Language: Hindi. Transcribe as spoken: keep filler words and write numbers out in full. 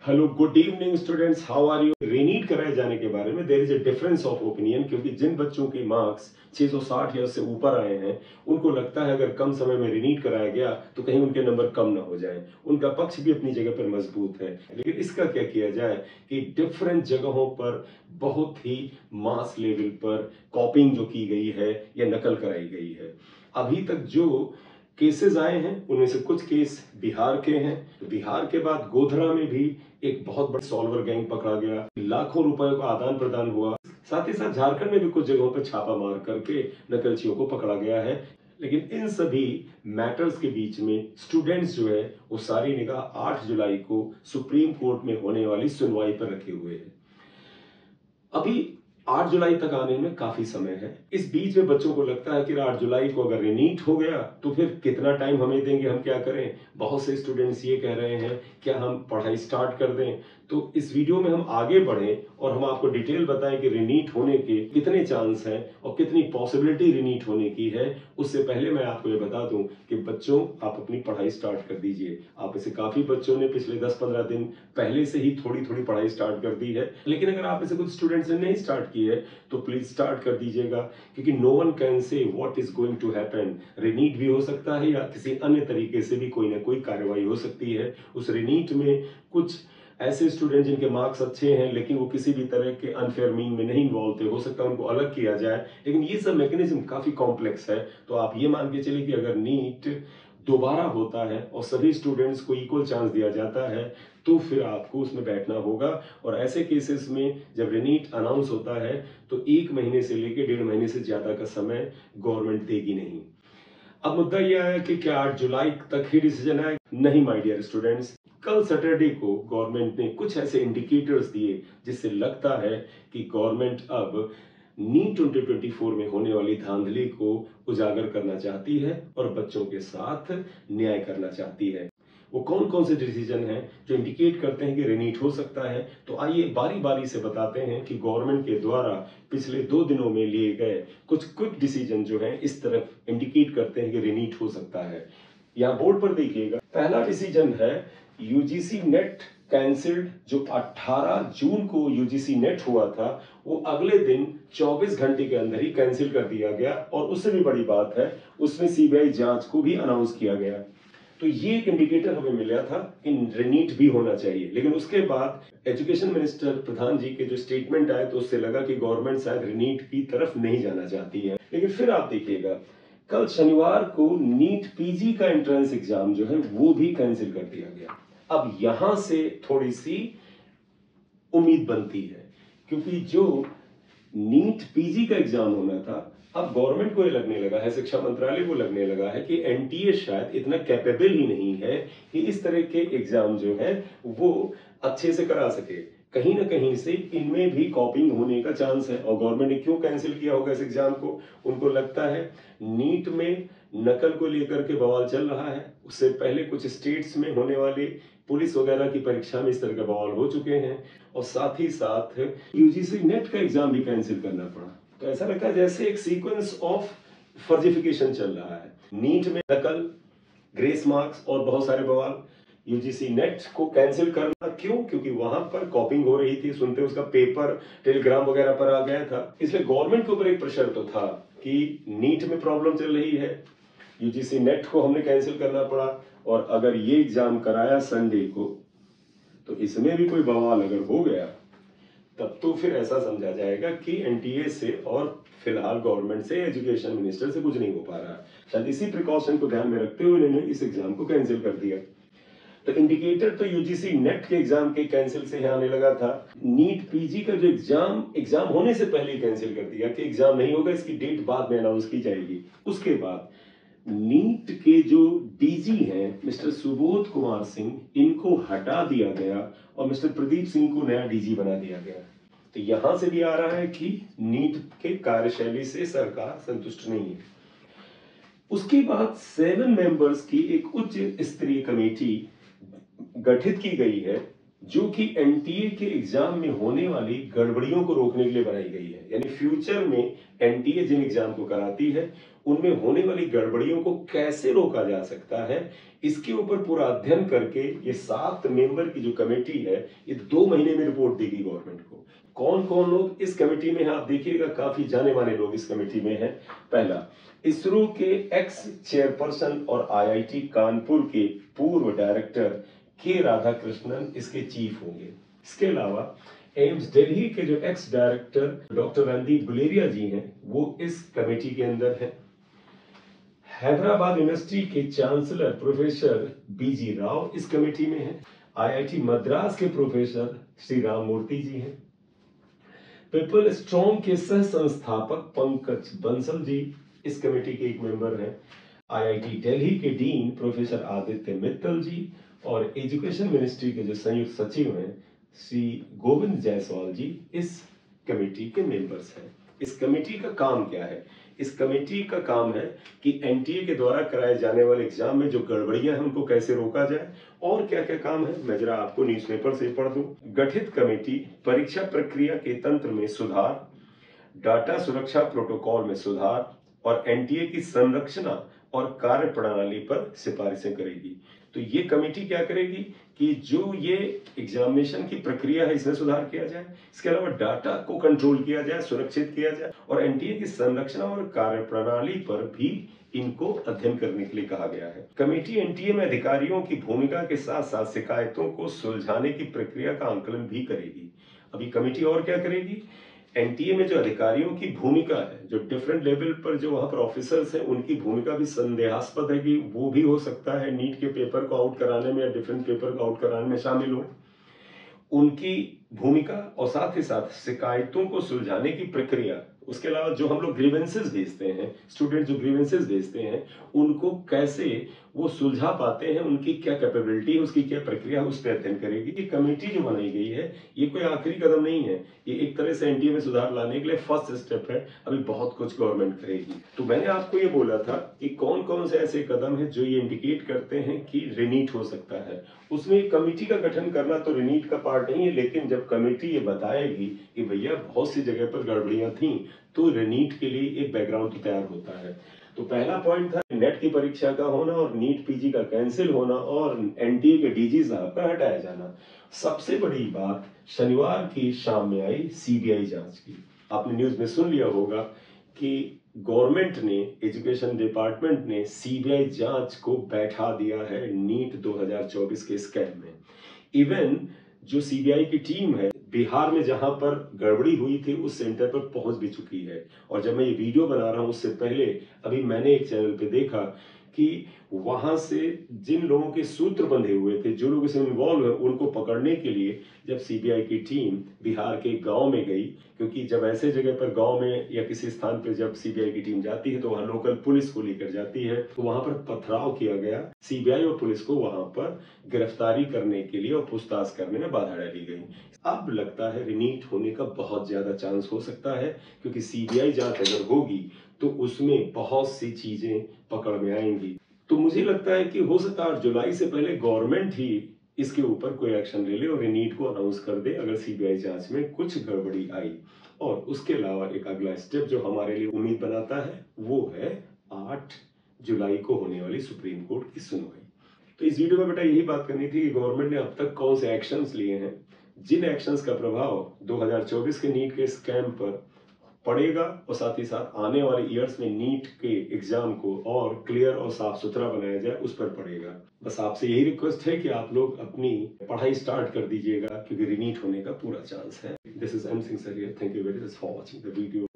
Hello, good evening students, how are you. Re NEET कराए जाने के बारे में there is a difference of opinion, क्योंकि जिन बच्चों के मार्क्स छह सौ साठ या उससे ऊपर आए हैं उनको लगता है अगर कम समय में रीनीट कराया गया तो कहीं उनके नंबर कम ना हो जाए। उनका पक्ष भी अपनी जगह पर मजबूत है, लेकिन इसका क्या किया जाए कि डिफरेंट जगहों पर बहुत ही मास लेवल पर कॉपिंग जो की गई है या नकल कराई गई है। अभी तक जो केसेस आए हैं उनमें से कुछ केस बिहार के हैं। तो बिहार के बाद गोधरा में भी एक बहुत बड़ा सॉल्वर गैंग पकड़ा गया, लाखों रुपए का आदान प्रदान हुआ। साथ ही साथ झारखंड में भी कुछ जगहों पर छापा मार करके नकलचियों को पकड़ा गया है। लेकिन इन सभी मैटर्स के बीच में स्टूडेंट्स जो है वो सारी निगाह आठ जुलाई को सुप्रीम कोर्ट में होने वाली सुनवाई पर रखे हुए हैं। अभी आठ जुलाई तक आने में काफी समय है। इस बीच में बच्चों को लगता है कि आठ जुलाई को अगर रीनीट हो गया तो फिर कितना टाइम हमें देंगे, हम क्या करें। बहुत से स्टूडेंट्स ये कह रहे हैं क्या हम पढ़ाई स्टार्ट कर दें। तो इस वीडियो में हम आगे बढ़ें और हम आपको डिटेल बताएं कि रीनीट होने के कितने चांस हैं और कितनी पॉसिबिलिटी रीनीट होने की है। उससे पहले मैं आपको ये बता दूं कि बच्चों, आप अपनी पढ़ाई स्टार्ट कर दीजिए। आप में से काफी बच्चों ने पिछले दस पंद्रह दिन पहले से ही थोड़ी थोड़ी पढ़ाई स्टार्ट कर दी है, लेकिन अगर आप में से कुछ स्टूडेंट्स ने नहीं स्टार्ट की है तो प्लीज स्टार्ट कर दीजिएगा, क्योंकि no one can say what is going to happen. Re NEET भी हो सकता है या किसी अन्य तरीके से भी कोई ना कोई कार्रवाई हो सकती है। उस रीनीट में कुछ ऐसे स्टूडेंट जिनके मार्क्स अच्छे हैं लेकिन वो किसी भी तरह के अनफेयर मीन में नहीं इन्वॉल्व थे, हो सकता है उनको अलग किया जाए। लेकिन ये सब मैकेनिज्म काफी कॉम्प्लेक्स है। तो आप ये मान के चलिए कि अगर नीट दोबारा होता है और सभी स्टूडेंट्स को इक्वल चांस दिया जाता है तो फिर आपको उसमें बैठना होगा। और ऐसे केसेस में जब रीनीट अनाउंस होता है तो एक महीने से लेकर डेढ़ महीने से ज्यादा का समय गवर्नमेंट देगी नहीं। अब मुद्दा यह है कि क्या आठ जुलाई तक ही डिसीजन है? नहीं माय डियर स्टूडेंट्स, कल सैटरडे को गवर्नमेंट ने कुछ ऐसे इंडिकेटर्स दिए जिससे लगता है कि गवर्नमेंट अब नीट ट्वेंटी ट्वेंटी फोर में होने वाली धांधली को उजागर करना चाहती है और बच्चों के साथ न्याय करना चाहती है। वो कौन कौन से डिसीजन हैं जो इंडिकेट करते हैं कि रीनीट हो सकता है? तो आइए बारी बारी से बताते हैं कि गवर्नमेंट के द्वारा पिछले दो दिनों में लिए गए कुछ क्विक डिसीजन जो हैं इस तरफ इंडिकेट करते हैं कि रीनीट हो सकता है। यहाँ बोर्ड पर देखिएगा, पहला डिसीजन है यूजीसी नेट कैंसिल्ड। जो अठारह जून को यूजीसी नेट हुआ था वो अगले दिन चौबीस घंटे के अंदर ही कैंसिल कर दिया गया, और उससे भी बड़ी बात है उसमें सीबीआई जांच को भी अनाउंस किया गया। तो ये एक इंडिकेटर हमें मिला था कि रीनीट भी होना चाहिए। लेकिन उसके बाद एजुकेशन मिनिस्टर प्रधान जी के जो स्टेटमेंट आए तो उससे लगा कि गवर्नमेंट शायद रीनीट की तरफ नहीं जाना चाहती है। लेकिन फिर आप देखिएगा, कल शनिवार को नीट पीजी का एंट्रेंस एग्जाम जो है वो भी कैंसिल कर दिया गया। अब यहां से थोड़ी सी उम्मीद बनती है, क्योंकि जो नीट पीजी का एग्जाम होना था अब गवर्नमेंट को ये लगने लगा है, शिक्षा मंत्रालय को लगने लगा है कि एनटीए शायद इतना कैपेबल ही नहीं है कि इस तरह के एग्जाम जो है वो अच्छे से करा सके। कहीं ना कहीं से इनमें भी कॉपिंग होने का चांस है। और गवर्नमेंट ने क्यों कैंसिल किया होगा इस एग्जाम को? उनको लगता है नीट में नकल को लेकर के बवाल चल रहा है। उससे पहले कुछ स्टेट्स में होने वाली पुलिस वगैरह की परीक्षा में इस तरह का बवाल हो चुके हैं, और साथ ही साथ यूजीसी नेट का एग्जाम भी कैंसिल करना पड़ा। तो ऐसा लगता है जैसे एक सीक्वेंस ऑफ फर्जिफिकेशन चल रहा है। नीट में नकल, ग्रेस मार्क्स और बहुत सारे बवाल। यूजीसी नेट को कैंसिल करना क्यों? क्योंकि वहां पर कॉपिंग हो रही थी, सुनते उसका पेपर टेलीग्राम वगैरह पर आ गया था। इसलिए गवर्नमेंट के ऊपर एक प्रेशर तो था कि नीट में प्रॉब्लम चल रही है, यूजीसी नेट को हमने कैंसिल करना पड़ा, और अगर ये एग्जाम कराया संडे को तो इसमें भी कोई बवाल अगर हो गया तब तो फिर ऐसा समझा जाएगा कि एनटीए से और फिलहाल गवर्नमेंट से, एजुकेशन मिनिस्टर से कुछ नहीं हो पा रहा। शायद इसी प्रिकॉशन को ध्यान में रखते हुए इन्होंने इस एग्जाम को कैंसिल कर दिया। तो इंडिकेटर तो यूजीसी नेट के एग्जाम के कैंसिल से आने लगा था। नीट पीजी का जो एग्जाम एग्जाम होने से पहले कैंसिल कर दिया कि एग्जाम नहीं होगा, इसकी डेट बाद में अनाउंस की जाएगी। उसके बाद नीट के जो डीजी हैं मिस्टर सुबोध कुमार सिंह, इनको हटा दिया गया और मिस्टर प्रदीप सिंह को नया डीजी बना दिया गया। तो यहां से भी आ रहा है कि नीट के कार्यशैली से सरकार संतुष्ट नहीं है। उसके बाद सेवन मेंबर्स की एक उच्च स्तरीय कमेटी गठित की गई है जो कि एनटीए के एग्जाम में होने वाली गड़बड़ियों को रोकने के लिए बनाई गई है। यानी फ्यूचर में एनटीए जिन एग्जाम को कराती है उनमें होने वाली गड़बड़ियों को कैसे रोका जा सकता है, इसके ऊपर पूरा अध्ययन करके ये सात मेंबर की जो कमेटी है ये दो महीने में रिपोर्ट देगी गवर्नमेंट को। कौन कौन लोग इस कमेटी में है आप देखिएगा, काफी जाने माने लोग इस कमेटी में हैं। पहला, इसरो के एक्स चेयरपर्सन और आईआईटी कानपुर के पूर्व डायरेक्टर के राधाकृष्णन इसके चीफ होंगे। इसके अलावा एम्स दिल्ली के जो ex director doctor Randeep Guleria ji हैं वो इस कमेटी के अंदर है। हैदराबाद यूनिवर्सिटी के चांसलर प्रोफेसर बीजी राव इस कमेटी में है। आईआईटी मद्रास के प्रोफेसर श्री राम मूर्ति जी हैं। पीपल स्ट्रॉन्ग के सह संस्थापक पंकज बंसल जी इस कमेटी के एक मेंबर हैं। आईआईटी दिल्ली के डीन प्रोफेसर आदित्य मित्तल जी और एजुकेशन मिनिस्ट्री के जो संयुक्त सचिव हैं श्री गोविंद जायसवाल जी इस कमेटी के मेंबर्स हैं। इस कमेटी का काम क्या है? इस कमेटी का काम है कि एनटीए के द्वारा कराए जाने वाले एग्जाम में जो गड़बड़ियां हैं उनको कैसे रोका जाए और क्या क्या काम है मैं जरा आपको न्यूज़पेपर से पढ़ दूं। गठित कमेटी परीक्षा प्रक्रिया के तंत्र में सुधार, डाटा सुरक्षा प्रोटोकॉल में सुधार और एनटीए की संरचना और कार्य प्रणाली पर सिफारिशें करेगी। तो ये कमेटी क्या करेगी कि जो ये एग्जामिनेशन की प्रक्रिया है इसमें सुधार किया जाए, इसके अलावा डाटा को कंट्रोल किया जाए, सुरक्षित किया जाए और एनटीए की संरचना और कार्य प्रणाली पर भी इनको अध्ययन करने के लिए कहा गया है। कमेटी एनटीए में अधिकारियों की भूमिका के साथ साथ शिकायतों को सुलझाने की प्रक्रिया का आंकलन भी करेगी। अभी कमेटी और क्या करेगी? एनटीए में जो अधिकारियों की भूमिका है, जो डिफरेंट लेवल पर जो वहां पर ऑफिसर्स हैं उनकी भूमिका भी संदेहास्पद है कि वो भी हो सकता है नीट के पेपर को आउट कराने में या डिफरेंट पेपर को आउट कराने में शामिल हो, उनकी भूमिका और साथ ही साथ शिकायतों को सुलझाने की प्रक्रिया। उसके अलावा जो हम लोग ग्रीवेंसेस भेजते हैं, स्टूडेंट जो ग्रीवेंसेस भेजते हैं उनको कैसे वो सुलझा पाते हैं, उनकी क्या कैपेबिलिटी है, उसकी क्या प्रक्रिया है, उस पर अध्ययन करेगी। ये कमेटी जो बनाई गई है ये कोई आखिरी कदम नहीं है, ये एक तरह से एनटीए में सुधार लाने के लिए फर्स्ट स्टेप है। अभी बहुत कुछ गवर्नमेंट करेगी। तो मैंने आपको ये बोला था कि कौन कौन से ऐसे कदम है जो ये इंडिकेट करते हैं कि रिनीट हो सकता है। उसमें एक कमेटी का गठन करना तो रिनीट का पार्ट नहीं है, लेकिन जब कमेटी ये बताएगी कि भैया बहुत सी जगह पर गड़बड़ियां थी तो रिनीट के लिए एक बैकग्राउंड तो तैयार होता है। तो पहला पॉइंट था नेट की परीक्षा का होना और नीट पीजी का कैंसिल होना और एनटीए के डीजी साहब का हटाया जाना। सबसे बड़ी बात शनिवार की शाम में आई सीबीआई जांच की। आपने न्यूज में सुन लिया होगा कि गवर्नमेंट ने, एजुकेशन डिपार्टमेंट ने सीबीआई जांच को बैठा दिया है नीट दो हज़ार चौबीस के स्कैम में। इवन जो सीबीआई की टीम है बिहार में जहां पर गड़बड़ी हुई थी उस सेंटर पर पहुंच भी चुकी है। और जब मैं ये वीडियो बना रहा हूं उससे पहले अभी मैंने एक चैनल पे देखा कि वहां से जिन लोगों के सूत्र बंधे हुए थे, जो लोग इसमें इन्वॉल्व है, उनको पकड़ने के लिए जब सीबीआई की टीम बिहार के गांव में गई, क्योंकि जब ऐसे जगह पर गांव में या किसी स्थान पर जब सीबीआई की टीम जाती है तो वहां लोकल पुलिस को लेकर जाती है, तो वहां पर पथराव किया गया। सीबीआई और पुलिस को वहां पर गिरफ्तारी करने के लिए और पूछताछ करने में बाधा डाली गई। अब लगता है रिनीट होने का बहुत ज्यादा चांस हो सकता है, क्योंकि सीबीआई जांच अगर होगी तो उसमें बहुत सी चीजें पकड़ में आएंगी। तो मुझे लगता है कि हो सकता है जुलाई से पहले गवर्नमेंट ही इसके ऊपर कोई एक्शन ले ले और नीट को अनाउंस कर दे अगर सीबीआई जांच में कुछ गड़बड़ी आई। और उसके अलावा एक अगला स्टेप जो हमारे लिए उम्मीद बनाता है वो है आठ जुलाई को होने वाली सुप्रीम कोर्ट की सुनवाई। तो इस वीडियो में बेटा यही बात करनी थी कि गवर्नमेंट ने अब तक कौन से एक्शंस लिए हैं, जिन एक्शंस का प्रभाव दो हज़ार चौबीस के नीट के स्कैम पर पड़ेगा और साथ ही साथ आने वाले ईयर्स में नीट के एग्जाम को और क्लियर और साफ सुथरा बनाया जाए उस पर पड़ेगा। बस आपसे यही रिक्वेस्ट है कि आप लोग अपनी पढ़ाई स्टार्ट कर दीजिएगा, क्योंकि रिनीट होने का पूरा चांस है। This is M Singh sir here. Thank you very much for watching the video.